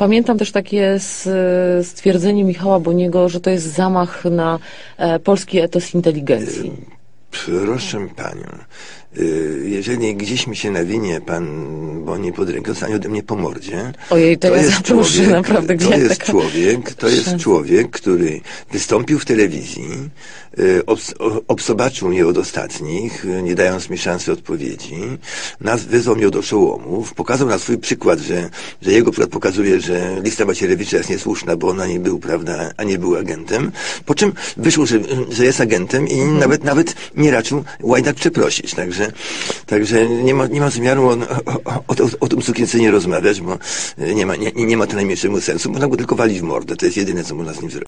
Pamiętam też takie stwierdzenie Michała Boniego, że to jest zamach na polski etos inteligencji. Proszę panią, jeżeli gdzieś mi się nawinie pan Boni pod rękę, dostanie ode mnie po mordzie. Ojej, to ja zaproszę, człowiek, naprawdę. To jest człowiek, który wystąpił w telewizji, obsobaczył mnie od ostatnich, nie dając mi szansy odpowiedzi, wyzwał mnie do przełomów, pokazał na swój przykład, że jego przykład pokazuje, że lista Macierewicza jest niesłuszna, bo ona nie był, prawda, a nie był agentem, po czym wyszło, że jest agentem i nawet nie raczył Łajdak przeprosić, także nie ma zamiaru o tym sukience nie rozmawiać, bo nie ma to najmniejszego sensu, można go tylko walić w mordę, to jest jedyne, co można z nim zrobić.